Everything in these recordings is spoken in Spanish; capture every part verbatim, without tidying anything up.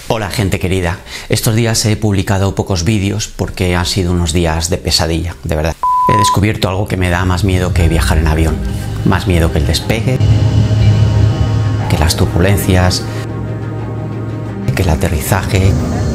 Hola gente querida, estos días he publicado pocos vídeos porque han sido unos días de pesadilla, de verdad. He descubierto algo que me da más miedo que viajar en avión, más miedo que el despegue, que las turbulencias, que el aterrizaje.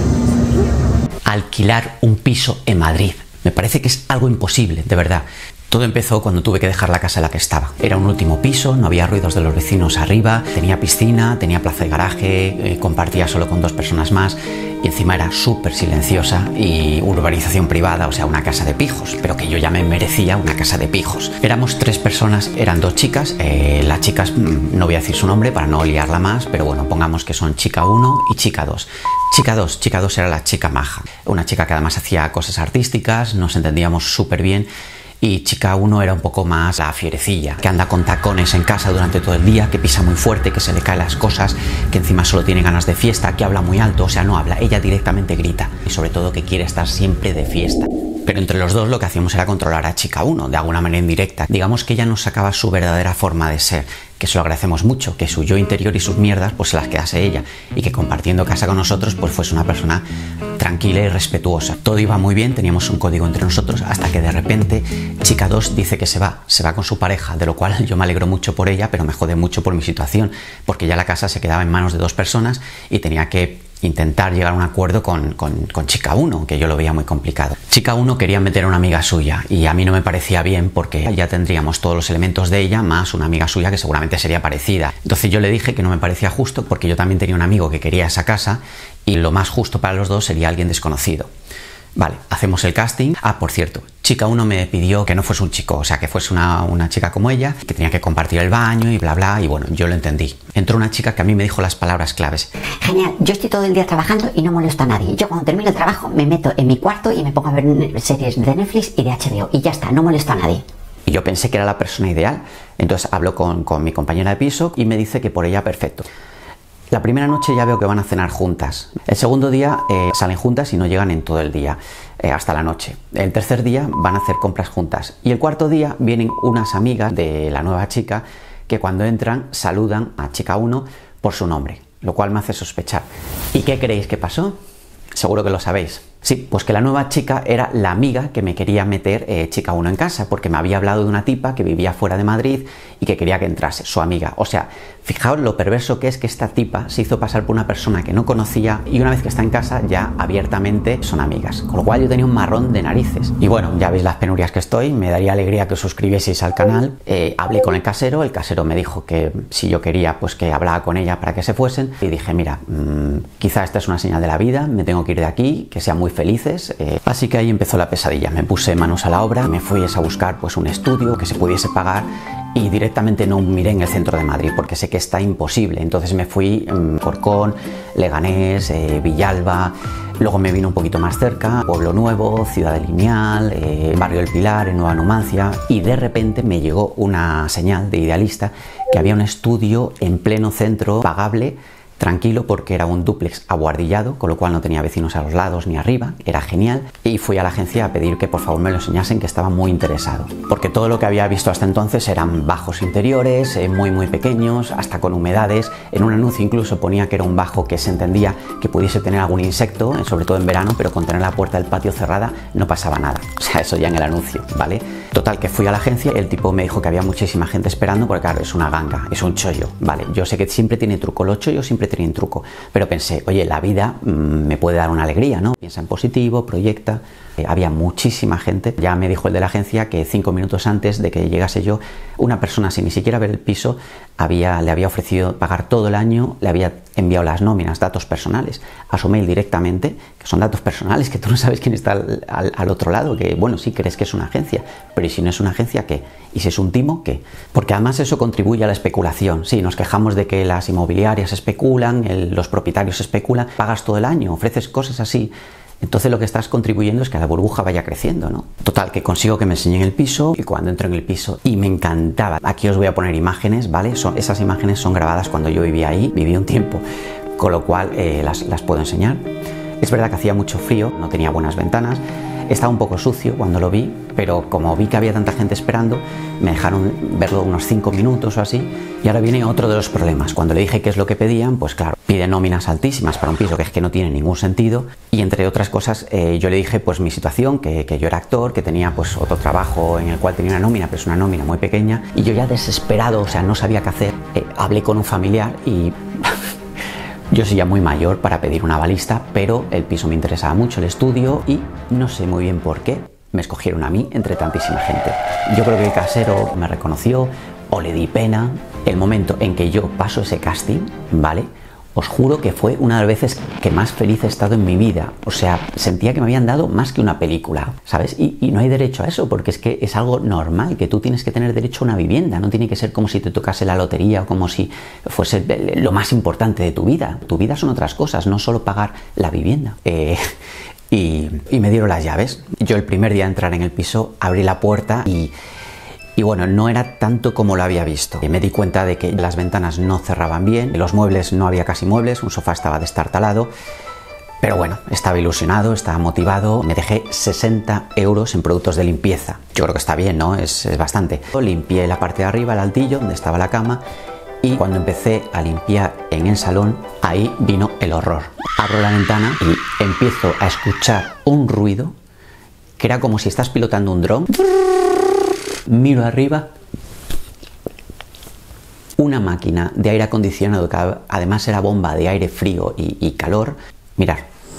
Alquilar un piso en Madrid, me parece que es algo imposible, de verdad. Todo empezó cuando tuve que dejar la casa en la que estaba. Era un último piso, no había ruidos de los vecinos arriba, tenía piscina, tenía plaza de garaje, eh, compartía solo con dos personas más y encima era súper silenciosa y urbanización privada, o sea, una casa de pijos, pero que yo ya me merecía una casa de pijos. Éramos tres personas, eran dos chicas, eh, las chicas, no voy a decir su nombre para no liarla más, pero bueno, pongamos que son chica uno y chica dos. Chica dos, chica dos era la chica maja, una chica que además hacía cosas artísticas, nos entendíamos súper bien. Y chica uno era un poco más la fierecilla, que anda con tacones en casa durante todo el día, que pisa muy fuerte, que se le caen las cosas, que encima solo tiene ganas de fiesta, que habla muy alto, o sea, no habla, ella directamente grita. Y sobre todo que quiere estar siempre de fiesta. Pero entre los dos lo que hacíamos era controlar a chica uno, de alguna manera indirecta. Digamos que ella nos sacaba su verdadera forma de ser, que se lo agradecemos mucho, que su yo interior y sus mierdas pues se las quedase ella, y que compartiendo casa con nosotros pues fuese una persona tranquila y respetuosa. Todo iba muy bien, teníamos un código entre nosotros, hasta que de repente chica dos dice que se va, se va con su pareja, de lo cual yo me alegro mucho por ella, pero me jode mucho por mi situación, porque ya la casa se quedaba en manos de dos personas y tenía que intentar llegar a un acuerdo con, con, con chica uno, que yo lo veía muy complicado. Chica uno quería meter a una amiga suya y a mí no me parecía bien porque ya tendríamos todos los elementos de ella más una amiga suya que seguramente sería parecida. Entonces yo le dije que no me parecía justo porque yo también tenía un amigo que quería esa casa y lo más justo para los dos sería alguien desconocido. Vale, hacemos el casting. Ah, por cierto, chica uno me pidió que no fuese un chico, o sea, que fuese una, una chica como ella, que tenía que compartir el baño y bla bla, y bueno, yo lo entendí. Entró una chica que a mí me dijo las palabras claves. Genial, yo estoy todo el día trabajando y no molesto a nadie. Yo cuando termino el trabajo me meto en mi cuarto y me pongo a ver series de Netflix y de H B O y ya está, no molesto a nadie. Y yo pensé que era la persona ideal. Entonces hablo con, con mi compañera de piso y me dice que por ella perfecto. La primera noche ya veo que van a cenar juntas. El segundo día eh, salen juntas y no llegan en todo el día, eh, hasta la noche. El tercer día van a hacer compras juntas. Y el cuarto día vienen unas amigas de la nueva chica que cuando entran saludan a chica uno por su nombre, lo cual me hace sospechar. ¿Y qué creéis que pasó? Seguro que lo sabéis. Sí, pues que la nueva chica era la amiga que me quería meter eh, chica uno en casa, porque me había hablado de una tipa que vivía fuera de Madrid y que quería que entrase, su amiga. O sea, fijaos lo perverso que es que esta tipa se hizo pasar por una persona que no conocía y una vez que está en casa ya abiertamente son amigas. Con lo cual yo tenía un marrón de narices. Y bueno, ya veis las penurias que estoy, me daría alegría que os suscribieseis al canal. Eh, hablé con el casero, el casero me dijo que si yo quería, pues que hablaba con ella para que se fuesen. Y dije, mira, mmm, quizá esta es una señal de la vida, me tengo que ir de aquí, que sea muy felices, eh, así que ahí empezó la pesadilla. Me puse manos a la obra, me fui a buscar pues un estudio que se pudiese pagar y directamente no miré en el centro de Madrid porque sé que está imposible. Entonces me fui en Corcón, Leganés, eh, Villalba, luego me vino un poquito más cerca, Pueblo Nuevo, Ciudad de Lineal, eh, Barrio del Pilar, en Nueva Numancia, y de repente me llegó una señal de Idealista que había un estudio en pleno centro pagable, tranquilo, porque era un dúplex abuhardillado, con lo cual no tenía vecinos a los lados ni arriba, era genial, y fui a la agencia a pedir que por favor me lo enseñasen, que estaba muy interesado, porque todo lo que había visto hasta entonces eran bajos interiores, eh, muy muy pequeños, hasta con humedades. En un anuncio incluso ponía que era un bajo que se entendía que pudiese tener algún insecto, sobre todo en verano, pero con tener la puerta del patio cerrada no pasaba nada, o sea, eso ya en el anuncio, ¿vale? Total, que fui a la agencia, el tipo me dijo que había muchísima gente esperando, porque claro, es una ganga, es un chollo, ¿vale? Yo sé que siempre tiene truco, los chollos siempre tienen truco, pero pensé, oye, la vida mmm, me puede dar una alegría, ¿no? Piensa en positivo, proyecta. Eh, había muchísima gente. Ya me dijo el de la agencia que cinco minutos antes de que llegase yo, una persona sin ni siquiera ver el piso había, le había ofrecido pagar todo el año, le había enviado las nóminas, datos personales a su mail directamente, que son datos personales, que tú no sabes quién está al, al, al otro lado, que bueno, sí crees que es una agencia, pero ¿y si no es una agencia, qué? ¿Y si es un timo, qué? Porque además eso contribuye a la especulación. Sí, nos quejamos de que las inmobiliarias especulan, el, los propietarios especulan, pagas todo el año, ofreces cosas así. Entonces lo que estás contribuyendo es que la burbuja vaya creciendo, ¿no? Total, que consigo que me enseñen el piso, y cuando entro en el piso, y me encantaba. Aquí os voy a poner imágenes, ¿vale? Son, esas imágenes son grabadas cuando yo vivía ahí, viví un tiempo, con lo cual eh, las, las puedo enseñar. Es verdad que hacía mucho frío, no tenía buenas ventanas, Estaba un poco sucio cuando lo vi, pero como vi que había tanta gente esperando, me dejaron verlo unos cinco minutos o así. Y ahora viene otro de los problemas. Cuando le dije qué es lo que pedían, pues claro, piden nóminas altísimas para un piso que es que no tiene ningún sentido. Y entre otras cosas, eh, yo le dije pues mi situación, que, que yo era actor, que tenía pues otro trabajo en el cual tenía una nómina, pero es una nómina muy pequeña. Y yo ya desesperado, o sea, no sabía qué hacer, eh, hablé con un familiar y... Yo soy ya muy mayor para pedir una balista, pero el piso me interesaba mucho, el estudio, y no sé muy bien por qué me escogieron a mí entre tantísima gente. Yo creo que el casero me reconoció o le di pena. El momento en que yo paso ese casting, ¿vale? Os juro que fue una de las veces que más feliz he estado en mi vida. O sea, sentía que me habían dado más que una película, ¿sabes? Y, y no hay derecho a eso, porque es que es algo normal, que tú tienes que tener derecho a una vivienda. No tiene que ser como si te tocase la lotería o como si fuese lo más importante de tu vida. Tu vida son otras cosas, no solo pagar la vivienda. Eh, y, y me dieron las llaves. Yo el primer día de entrar en el piso abrí la puerta y... Y bueno, no era tanto como lo había visto. Me di cuenta de que las ventanas no cerraban bien, los muebles no había casi muebles, un sofá estaba destartalado. Pero bueno, estaba ilusionado, estaba motivado. Me dejé sesenta euros en productos de limpieza. Yo creo que está bien, ¿no? Es, es bastante. Limpié la parte de arriba, el altillo, donde estaba la cama. Y cuando empecé a limpiar en el salón, ahí vino el horror. Abro la ventana y empiezo a escuchar un ruido que era como si estás pilotando un dron. Miro arriba, una máquina de aire acondicionado que además era bomba de aire frío y, y calor. Mirad.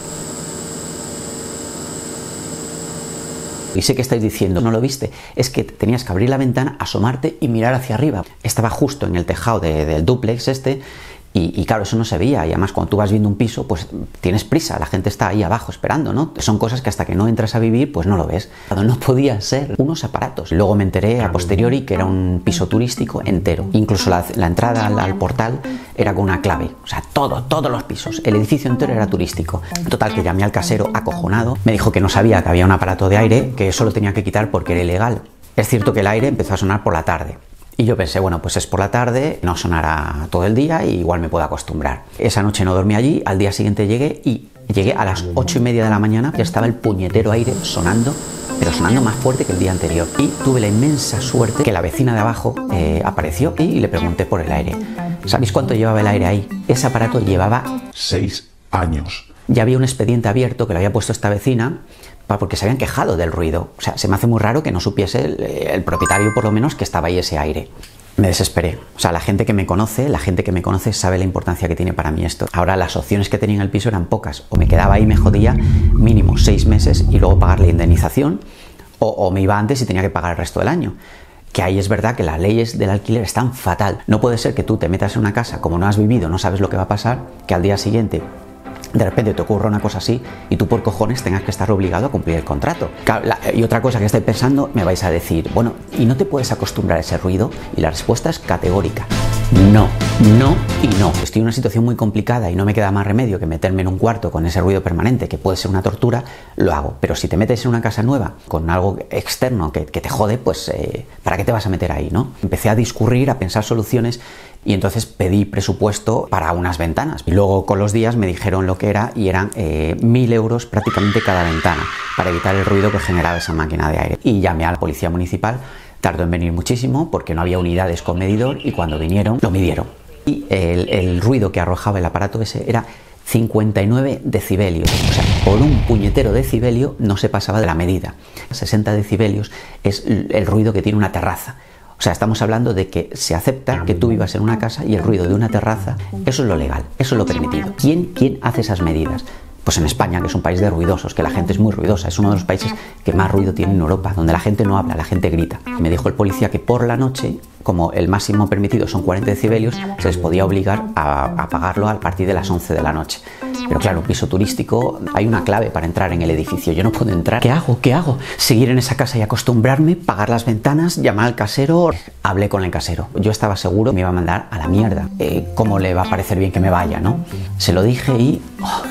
Y sé que estáis diciendo, ¿no lo viste? Es que tenías que abrir la ventana, asomarte y mirar hacia arriba. Estaba justo en el tejado de, del dúplex este. Y, y claro, eso no se veía, y además cuando tú vas viendo un piso, pues tienes prisa, la gente está ahí abajo esperando, ¿no? Son cosas que hasta que no entras a vivir, pues no lo ves. No podía ser unos aparatos. Luego me enteré a posteriori que era un piso turístico entero. Incluso la, la entrada al, al portal era con una clave. O sea, todo, todos los pisos. El edificio entero era turístico. Total, que llamé al casero acojonado. Me dijo que no sabía que había un aparato de aire, que eso lo tenía que quitar porque era ilegal. Es cierto que el aire empezó a sonar por la tarde. Y yo pensé, bueno, pues es por la tarde, no sonará todo el día y igual me puedo acostumbrar. Esa noche no dormí allí, al día siguiente llegué y llegué a las ocho y media de la mañana, ya estaba el puñetero aire sonando, pero sonando más fuerte que el día anterior. Y tuve la inmensa suerte que la vecina de abajo eh, apareció y le pregunté por el aire. ¿Sabéis cuánto llevaba el aire ahí? Ese aparato llevaba seis años. Ya había un expediente abierto que lo había puesto esta vecina, porque se habían quejado del ruido. O sea, se me hace muy raro que no supiese el, el propietario, por lo menos, que estaba ahí ese aire. Me desesperé. O sea, la gente que me conoce, la gente que me conoce sabe la importancia que tiene para mí esto. Ahora, las opciones que tenía en el piso eran pocas. O me quedaba ahí, me jodía mínimo seis meses y luego pagar la indemnización, o, o me iba antes y tenía que pagar el resto del año. Que ahí es verdad que las leyes del alquiler están fatal. No puede ser que tú te metas en una casa, como no has vivido, no sabes lo que va a pasar, que al día siguiente de repente te ocurre una cosa así y tú por cojones tengas que estar obligado a cumplir el contrato. Y otra cosa que estoy pensando, me vais a decir, bueno, ¿y no te puedes acostumbrar a ese ruido? Y la respuesta es categórica. No, no y no. Estoy en una situación muy complicada y no me queda más remedio que meterme en un cuarto con ese ruido permanente, que puede ser una tortura, lo hago. Pero si te metes en una casa nueva con algo externo que, que te jode, pues eh, ¿para qué te vas a meter ahí, no? Empecé a discurrir, a pensar soluciones y entonces pedí presupuesto para unas ventanas. Y luego con los días me dijeron lo que era y eran eh, mil euros prácticamente cada ventana para evitar el ruido que generaba esa máquina de aire. Y llamé a la policía municipal. Tardó en venir muchísimo porque no había unidades con medidor y cuando vinieron lo midieron. Y el, el ruido que arrojaba el aparato ese era cincuenta y nueve decibelios. O sea, por un puñetero decibelio no se pasaba de la medida. sesenta decibelios es el ruido que tiene una terraza. O sea, estamos hablando de que se acepta que tú vivas en una casa y el ruido de una terraza, eso es lo legal, eso es lo permitido. ¿Quién, quién hace esas medidas? Pues en España, que es un país de ruidosos, que la gente es muy ruidosa, es uno de los países que más ruido tiene en Europa, donde la gente no habla, la gente grita. Me dijo el policía que por la noche, como el máximo permitido son cuarenta decibelios, se les podía obligar a, a pagarlo a partir de las once de la noche. Pero claro, un piso turístico, hay una clave para entrar en el edificio. Yo no puedo entrar. ¿Qué hago? ¿Qué hago? ¿Seguir en esa casa y acostumbrarme? ¿Pagar las ventanas? ¿Llamar al casero? Hablé con el casero. Yo estaba seguro que me iba a mandar a la mierda. Eh, ¿Cómo le va a parecer bien que me vaya, no? Se lo dije y... Oh,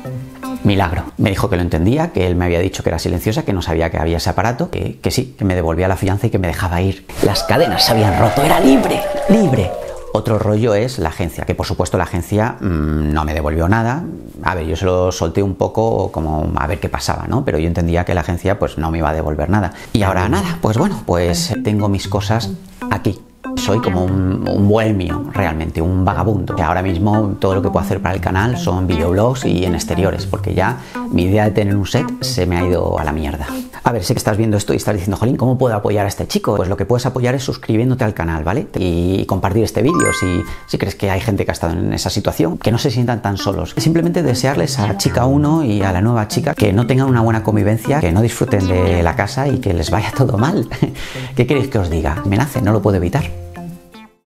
milagro. Me dijo que lo entendía, que él me había dicho que era silenciosa, que no sabía que había ese aparato, que, que sí, que me devolvía la fianza y que me dejaba ir. Las cadenas se habían roto, era libre, libre. Otro rollo es la agencia, que por supuesto la agencia mmm, no me devolvió nada. A ver, yo se lo solté un poco como a ver qué pasaba, ¿no? Pero yo entendía que la agencia pues no me iba a devolver nada. Y ahora nada, pues bueno, pues tengo mis cosas aquí. Soy como un, un bohemio, realmente, un vagabundo. Ahora mismo todo lo que puedo hacer para el canal son videoblogs y en exteriores, porque ya mi idea de tener un set se me ha ido a la mierda. A ver, sé que estás viendo esto y estás diciendo, jolín, ¿cómo puedo apoyar a este chico? Pues lo que puedes apoyar es suscribiéndote al canal, ¿vale? Y compartir este vídeo si, si crees que hay gente que ha estado en esa situación, que no se sientan tan solos. Simplemente desearles a chica uno y a la nueva chica que no tengan una buena convivencia, que no disfruten de la casa y que les vaya todo mal. ¿Qué queréis que os diga? Me nace, no lo puedo evitar.